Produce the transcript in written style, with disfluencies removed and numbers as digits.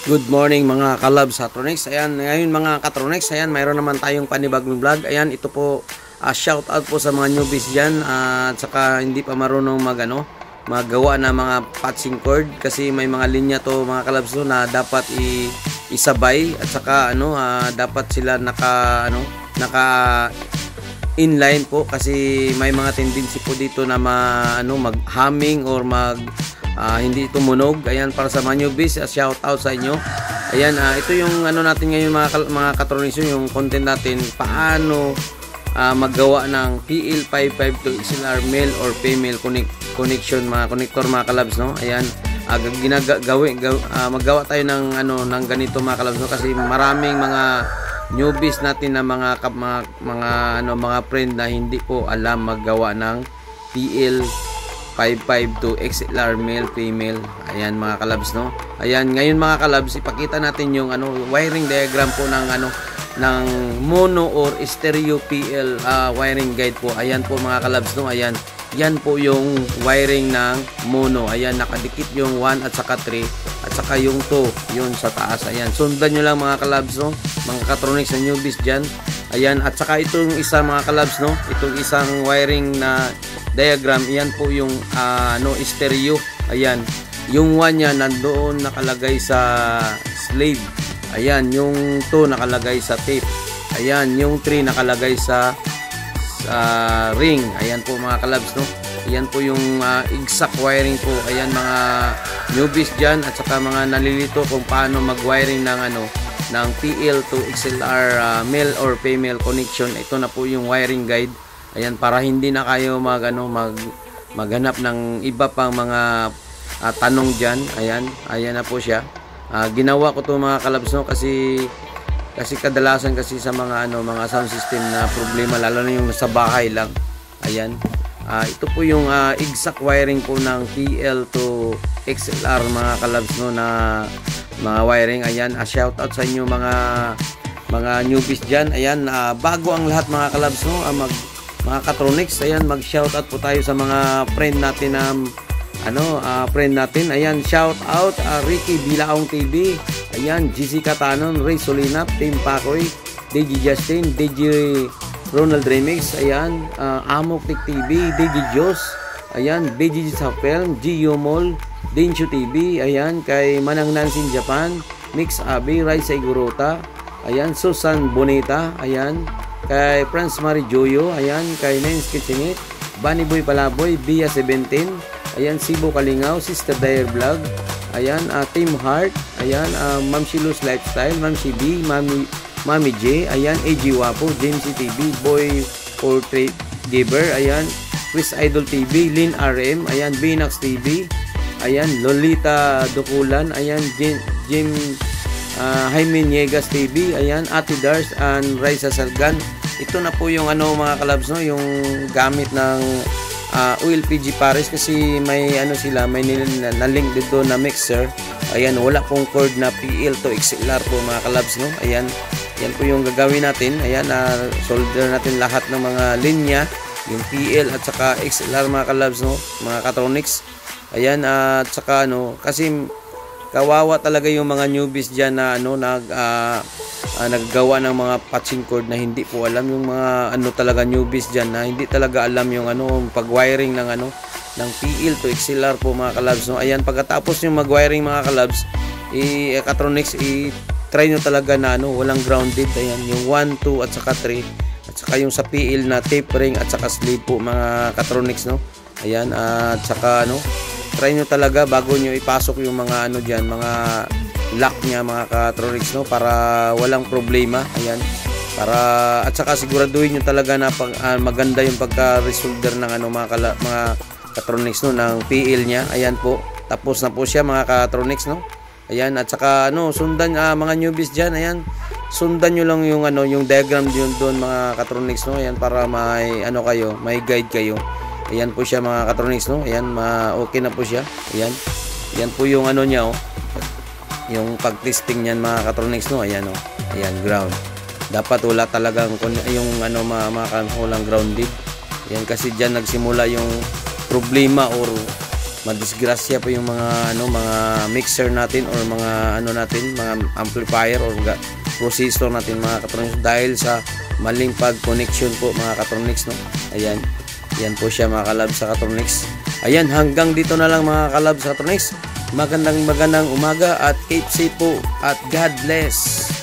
Good morning mga kalabs Katronics. Ayan, ngayon mga Katronics, ayan, mayroon naman tayong panibagong vlog. Ayan, ito po, shout out po sa mga newbies dyan, at saka hindi pa marunong magawa na mga patching cord, kasi may mga linya to mga kalabs na dapat isabay, at saka dapat sila naka inline po, kasi may mga tendency po dito na mag-humming or hindi tumunog. Ayan, para sa mga newbies, shout out sa inyo. Ayan, ito yung natin ngayon mga Katronics, yung content natin, paano maggawa ng PL552 XLR male or female connection, mga connector mga kalabs, no? Ayan, maggawa tayo ng ganito mga kalabs, no? Kasi maraming mga newbies natin na mga friend na hindi po alam maggawa ng PL552 XLR male female. Ayan mga kalabs, no? Ayan, ngayon mga kalabs, ipakita natin yung wiring diagram po ng mono or stereo PL wiring guide po. Ayan po mga kalabs, no? Ayan, yan po yung wiring ng mono. Ayan, nakadikit yung 1 at saka 3 at saka yung 2 yun sa taas. Ayan, sundan nyo lang mga kalabs, no? Mga Katronics na newbies dyan. Ayan, at saka itong isa mga kalabs, no? Itong isang wiring na diagram, yan po yung stereo. Ayan, yung 1 niya nandoon nakalagay sa slave. Ayan, yung 2 nakalagay sa tape. Ayan, yung 3 nakalagay sa ring. Ayan po mga kalabs, no? Ayan po yung exact wiring po. Ayan mga newbies dyan, at saka mga nalilito kung paano mag-wiring ng PL to XLR male or female connection. Ito na po yung wiring guide. Ayan, para hindi na kayo maghanap ng iba pang mga tanong dyan. Ayan, ayan na po siya. Ginawa ko to mga kalabs, no? Kasi kadalasan kasi sa mga sound system na problema, lalo na yung sa bahay lang. Ayan, ito po yung exact wiring po ng PL to XLR mga kalabs, no, na mga wiring. Ayan, shout out sa inyo mga newbies dyan. Ayan, bago ang lahat mga kalabs, no, mga Katronics, ayan, mag-shoutout po tayo sa mga friend natin friend natin. Ayan, shout out Ricky Bilaong TV, ayan, GC Catanon, Ray Solinap, Tim Pacoy, DJ Justin, DJ Ronald Remix, ayan, Amok Tik TV, DJ Jos, ayan, BGG sa film, Gio Mall, Densho TV, ayan, kay Manang Nansin Japan, Mix Abi, Rai Saigurota, ayan, Susan Bonita, ayan, kay Franz Marie Joyo, ayan, kay Nens Kitchenit, Bunny Boy Palaboy, Bia 17, ayan, Sibo Kalingaw, Sister Dyer Vlog, ayan, Team Heart, ayan, Ma'am Shilo's Lifestyle, Ma'am B, Mami J, ayan, AG Wapo, James TV, Boy Portrait Giver, ayan, Quiz Idol TV, Lin RM, ayan, Binax TV, ayan, Lolita Dukulan, ayan, Jim Jaime Niegas TV, ayan, Ate Dars and Raisa Salgan. Ito na po yung mga kalabs, no, yung gamit ng OLPG Paris, kasi may may na-link dito na mixer. Ayan, wala pong cord na PL to XLR po mga kalabs, no. Ayan, yan po yung gagawin natin. Ayan, solder natin lahat ng mga linya, yung PL at saka XLR mga kalabs, no, mga Katronics. Ayan, at saka kasi kawawa talaga yung mga newbies dyan na naggawa ng mga patching cord na hindi po alam. Yung mga talaga newbies dyan na hindi talaga alam yung pag-wiring ng PL to XLR po mga kalabs, no. Ayan, pagkatapos yung mag-wiring mga kalabs, Katronics, i-try nyo talaga na walang grounded. Ayan, yung 1, 2 at saka 3, at saka yung sa PL na tape ring at saka sleeve po mga Katronics, no. Ayan, at saka try nyo talaga bago nyo ipasok yung mga dyan, mga lock nya mga Katronics, no, para walang problema. Ayan, at saka siguraduhin nyo talaga na maganda yung pagka-resolder ng mga Katronics, no, ng PL nya. Ayan po, tapos na po siya mga Katronics, no. Ayan, at saka sundan mga newbies dyan, ayan, sundan nyo lang yung yung diagram yun doon mga Katronics, no. Ayan, para may kayo, may guide kayo. Ayan po siya mga Katronics, no. Ayan, okay na po siya. Ayan, yan po yung niya, yung pag-testing niyan mga Katronics, no. Ayan, ayan, ground. Dapat wala talagang yung walang grounded. Ayan, kasi diyan nagsimula yung problema or madisgrasya po yung mga mga mixer natin or mga natin, mga amplifier or processor natin mga katronics dahil sa maling pag-connection po mga katronics, no. Ayan. Yan po siya mga kalabs sa katronics. Ayan, hanggang dito na lang mga kalabs sa katronics. Magandang umaga at keep safe po at God bless.